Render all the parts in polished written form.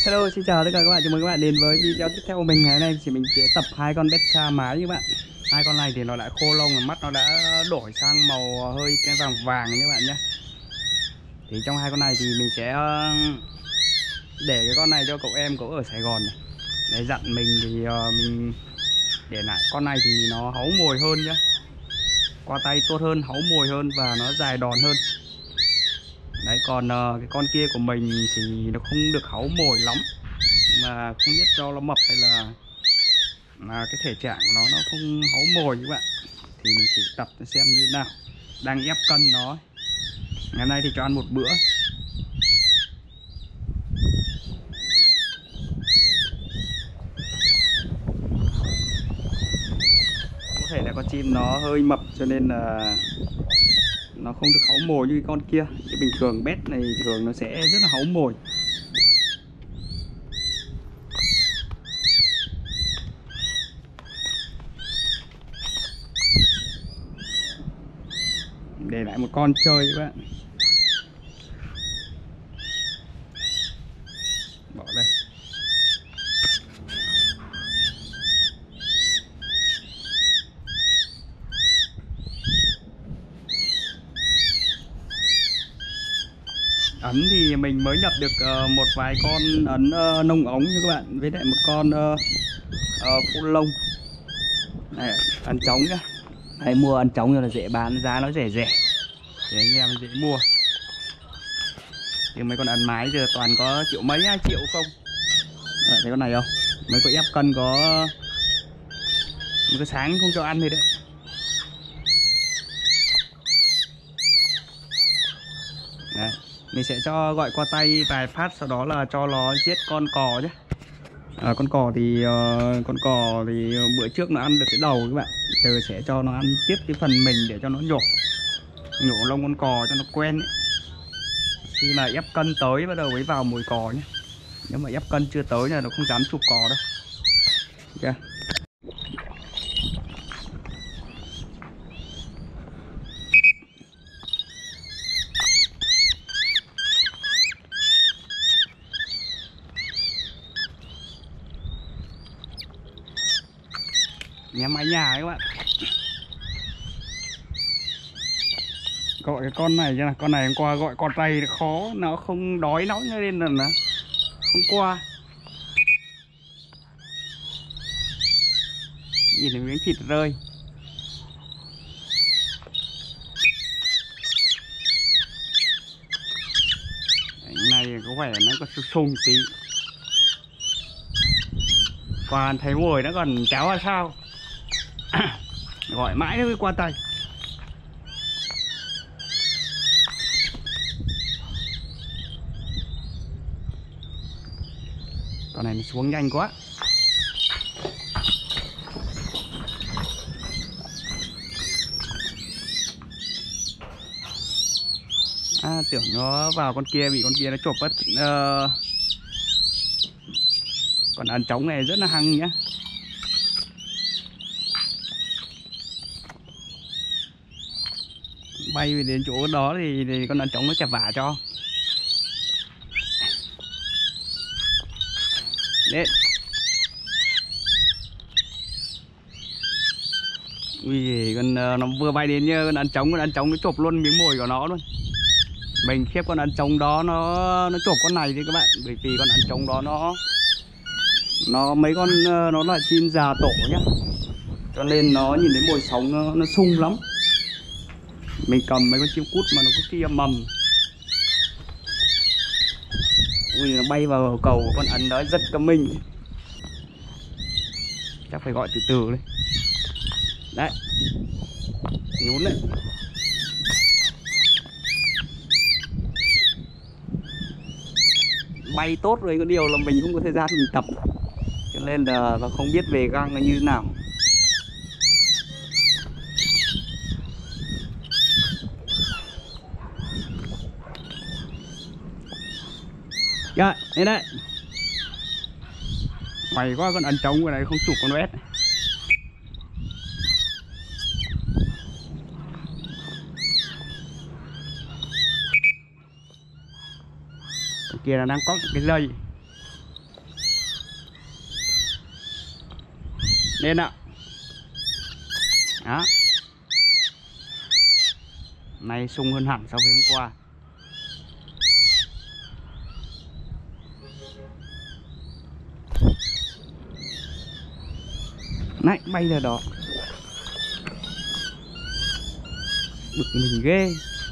Hello, xin chào tất cả các bạn, chào mừng các bạn đến với video tiếp theo của mình. Ngày nay thì mình sẽ tập hai con Becha mái như bạn. Hai con này thì nó đã khô lông, mắt nó đã đổi sang màu hơi cái vàng vàng như bạn nhé. Thì trong hai con này thì mình sẽ để cái con này cho cậu em cậu ở Sài Gòn này. Để dặn mình thì mình để lại con này thì nó háu mồi hơn nhá, qua tay tốt hơn, háu mồi hơn và nó dài đòn hơn. Đấy, còn cái con kia của mình thì nó không được háu mồi lắm, mà không biết do nó mập hay là cái thể trạng của nó không háu mồi các bạn. Thì mình chỉ tập xem như thế nào, đang ép cân nó. Ngày nay thì cho ăn một bữa. Có thể là con chim nó hơi mập cho nên là nó không được háu mồi như con kia. Chứ bình thường bét này thường nó sẽ rất là háu mồi. Để lại một con chơi các bạn. Bỏ đây. Ấn thì mình mới nhập được một vài con ấn nông ống như các bạn, với lại một con full lông này, ấn trống nhá. Đây, mua ấn trống rồi là dễ bán, giá nó rẻ rẻ để anh em dễ mua. Nhưng mấy con ấn mái giờ toàn có triệu mấy, 2 triệu không. Thấy con này không, mới có ép cân có một cái sáng không cho ăn thì đấy. Đấy, mình sẽ cho gọi qua tay vài phát, sau đó là cho nó giết con cò nhé. Con cò thì bữa trước nó ăn được cái đầu các bạn, giờ sẽ cho nó ăn tiếp cái phần mình để cho nó nhổ lông con cò cho nó quen ấy. Khi mà ép cân tới bắt đầu mới vào mồi cò nhé. Nếu mà ép cân chưa tới là nó không dám chụp cò đâu. Ok. Nhà mái nhà các bạn. Gọi cái con này chứ, con này hôm qua gọi con tay khó, nó không đói nó nên là nó không qua. Nhìn thấy miếng thịt rơi. Cái này có vẻ nó có sung tí. Còn thấy mồi nó còn cháo là sao. Gọi mãi nó mới qua tay. Con này nó xuống nhanh quá. Tưởng nó vào con kia, bị con kia nó chộp mất. Còn ấn trống này rất là hăng nhá. Bay đến chỗ đó thì con ấn trống nó chặt vả cho. Đấy. Ui, nó vừa bay đến như con ấn trống nó chộp luôn miếng mồi của nó luôn. Mình khiếp con ấn trống đó nó chộp con này đi các bạn, bởi vì con ấn trống đó nó mấy con nó là chim già tổ nhá, cho nên nó nhìn thấy mồi sống nó sung lắm. Mình cầm mấy con chim cút mà nó có kia mầm. Ui, nó bay vào cầu của con ấn đó, rất cả mình. Chắc phải gọi từ từ đấy. Đấy, nhún đấy. Bay tốt rồi, có điều là mình không có thời gian mình tập, cho nên là không biết về găng là như thế nào. Dạ, đây đấy. Mày quá, con ấn trống của này không chụp con vét. Kia là đang có cái dây. Lên ạ. Đó. Nay sung hơn hẳn so với hôm qua. Này, bay ra đó. Bực mình ghê.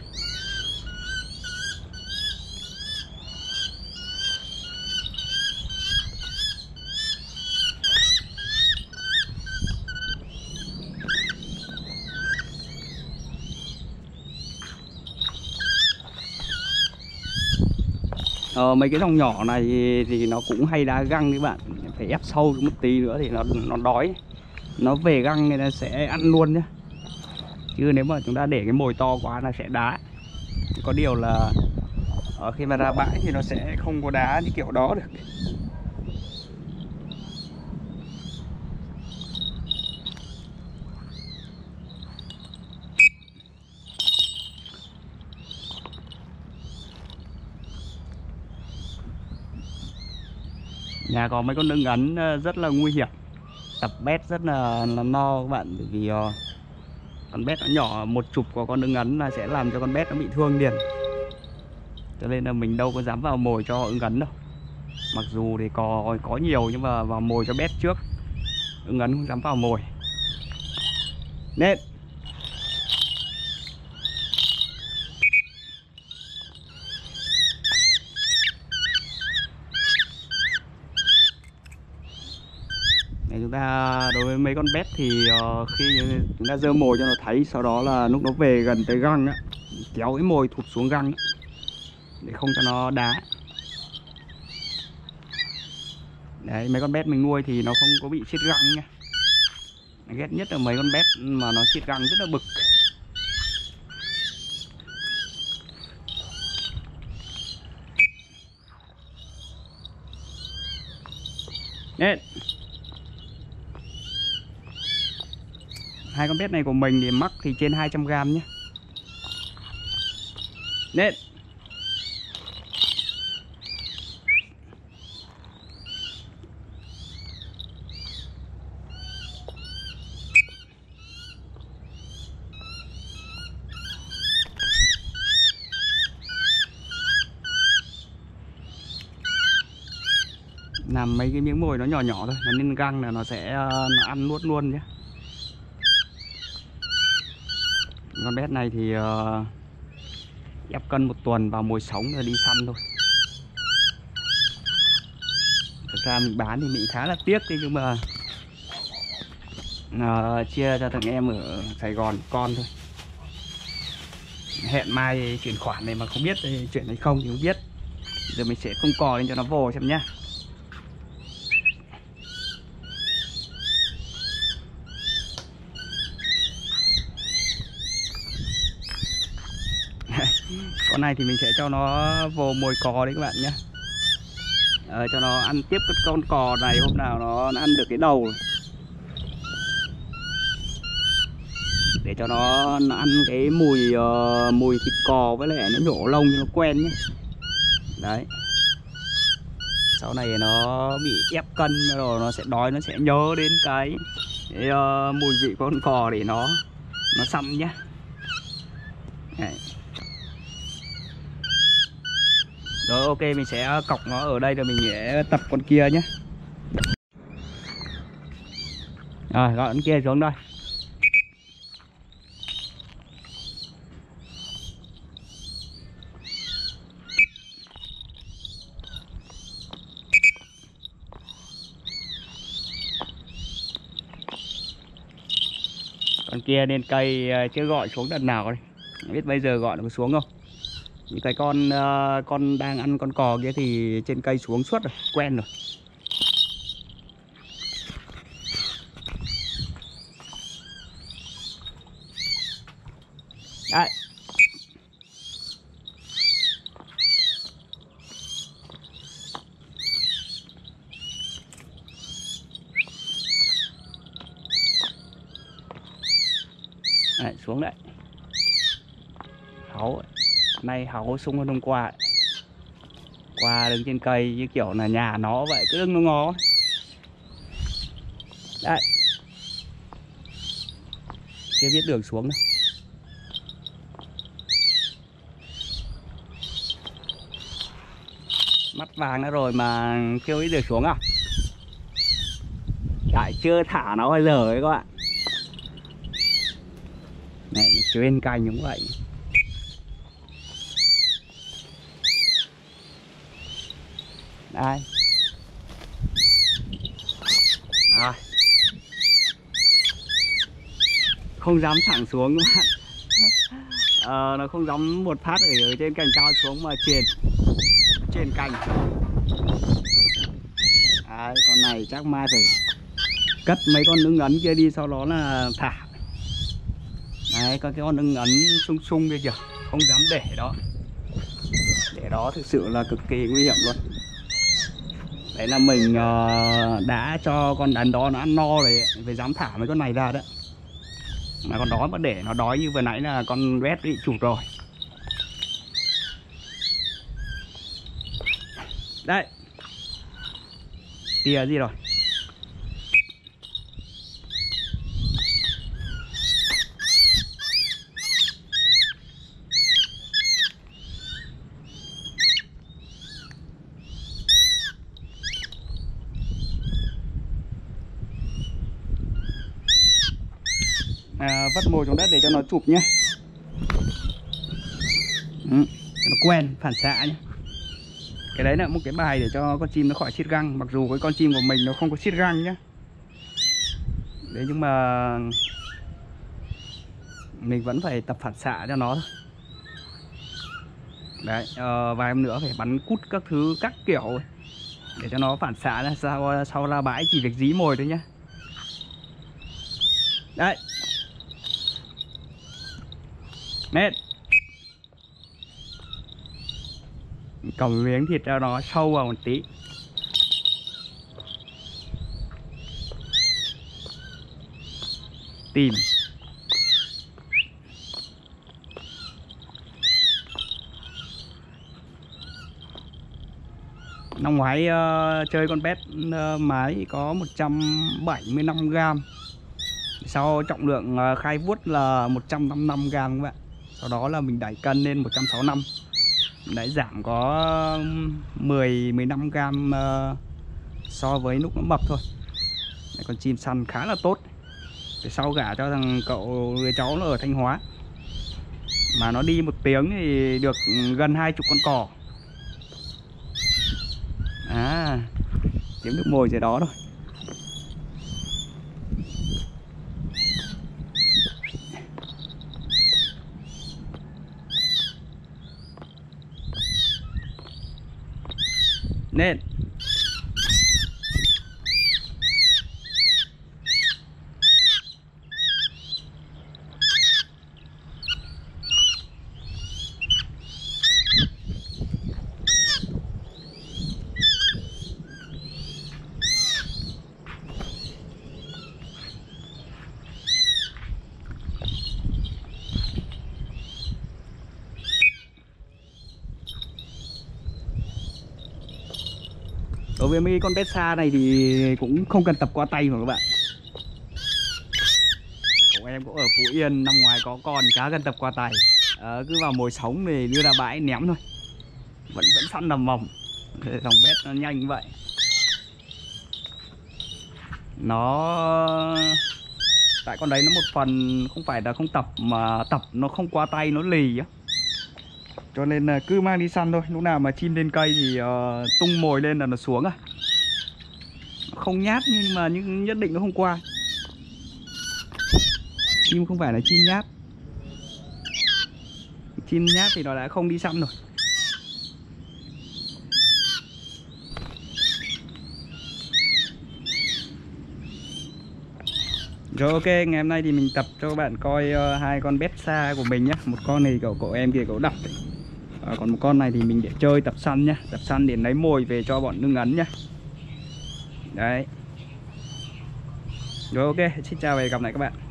Mấy cái dòng nhỏ này thì nó cũng hay đá găng các bạn, phải ép sâu một tí nữa thì nó đói, nó về găng thì nó sẽ ăn luôn nhá, chứ nếu mà chúng ta để cái mồi to quá là sẽ đá. Có điều là khi mà ra bãi thì nó sẽ không có đá như kiểu đó được. Nhà có mấy con ưng ấn rất là nguy hiểm, tập bét rất là no các bạn, bởi vì con bét nó nhỏ, một chụp của con ưng ấn là sẽ làm cho con bét nó bị thương liền. Cho nên là mình đâu có dám vào mồi cho ưng ấn đâu. Mặc dù thì có nhiều nhưng mà vào mồi cho bét trước, ưng ấn không dám vào mồi. Nên chúng ta đối với mấy con bét thì khi chúng ta giơ mồi cho nó thấy, sau đó là lúc nó về gần tới găng á, kéo cái mồi thụt xuống găng á, để không cho nó đá. Đấy, mấy con bét mình nuôi thì nó không có bị xiết găng nha. Ghét nhất là mấy con bét mà nó xiết găng rất là bực. Nên hai con bét này của mình thì mắc thì trên 200g nhé. Nên làm mấy cái miếng mồi nó nhỏ nhỏ thôi, nó nên găng là nó sẽ nó ăn nuốt luôn nhé. Con bét này thì ép cân 1 tuần vào mồi sống rồi đi săn thôi. Thực ra mình bán thì mình khá là tiếc đi, nhưng mà chia cho thằng em ở Sài Gòn con thôi. Hẹn mai chuyển khoản này mà không biết chuyển hay không thì không biết. Giờ mình sẽ tung cò lên cho nó vô xem nhá. Con này thì mình sẽ cho nó vô mồi cò đấy các bạn nhé. Cho nó ăn tiếp cái con cò này, hôm nào nó ăn được cái đầu, để cho nó ăn cái mùi thịt cò với lại nó nhổ lông cho nó quen nhé. Đấy, sau này nó bị ép cân rồi nó sẽ đói, nó sẽ nhớ đến cái mùi vị của con cò để nó xăm nhé. Đấy. Rồi ok, mình sẽ cọc nó ở đây rồi mình sẽ tập con kia nhé. Rồi gọi con kia xuống đây. Con kia lên cây chưa gọi xuống đợt nào đây, không biết bây giờ gọi nó có xuống không. Những cái con đang ăn con cò kia thì trên cây xuống suốt rồi, quen rồi. Đấy. Đấy, xuống đấy. Háu, nay háu sung hơn hôm qua. Qua đứng trên cây như kiểu là nhà nó vậy, cứ đứng nó ngó. Đấy. chưa biết đường xuống đâu. Mắt vàng đã rồi mà chưa biết đường xuống à? Lại chưa thả nó bao giờ ấy các bạn. Này trên cành cũng vậy. Đây. Rồi. Không dám thẳng xuống các bạn. Nó không dám một phát ở trên cành cao xuống mà trên cành. Đấy, con này chắc mai phải cất mấy con ưng ấn kia đi, sau đó là thả. Đấy, có cái con ưng ấn sung sung kia kìa, không dám để đó. Để đó thực sự là cực kỳ nguy hiểm luôn. Đấy là mình đã cho con đàn đó nó ăn no rồi, phải dám thả mấy con này ra đó. Mà con đó mà để nó đói như vừa nãy là con red bị chụp rồi. Đấy. Tìa gì rồi? Vắt mồi xuống đất để cho nó chụp nhé. Cho nó quen phản xạ nhé. Cái đấy là một cái bài để cho con chim nó khỏi xiết găng. Mặc dù cái con chim của mình nó không có xiết găng nhé. Đấy, nhưng mà mình vẫn phải tập phản xạ cho nó thôi. Đấy, vài hôm nữa phải bắn cút các thứ các kiểu để cho nó phản xạ ra, sau ra bãi chỉ việc dí mồi thôi nhé. Đấy. Nét. Cầm miếng thịt cho nó sâu vào một tí. Tìm. Năm ngoái chơi con pet mái có 175g. Sau trọng lượng khai vuốt là 155g các bạn. Sau đó là mình đẩy cân lên 165. Đấy, giảm có 15g so với lúc nó mập thôi. Đấy, con chim săn khá là tốt. Để sau gả cho thằng cậu đứa cháu nó ở Thanh Hóa. Mà nó đi 1 tiếng thì được gần 20 con cò. Kiếm được mồi dưới đó rồi. Nên đối với mấy con pet xa này thì cũng không cần tập qua tay mà các bạn. Cậu em cũng ở Phú Yên, năm ngoài có con chả cần tập qua tay. Cứ vào mồi sống thì đưa ra bãi ném thôi. Vẫn săn nằm mầm. Dòng pet nó nhanh như vậy. Nó tại con đấy nó một phần không phải là không tập mà tập nó không qua tay, nó lì á. Cho nên là cứ mang đi săn thôi. Lúc nào mà chim lên cây thì tung mồi lên là nó xuống à. Nó không nhát nhưng mà nhất định nó không qua. Chim không phải là chim nhát. Chim nhát thì nó đã không đi săn rồi. Rồi ok, ngày hôm nay thì mình tập cho các bạn coi hai con bét xa của mình nhé. Một con này cậu em kia cậu đập đấy. Còn một con này thì mình để chơi tập săn nhá. Tập săn để lấy mồi về cho bọn ưng ấn nhá. Đấy. Rồi ok, xin chào và hẹn gặp lại các bạn.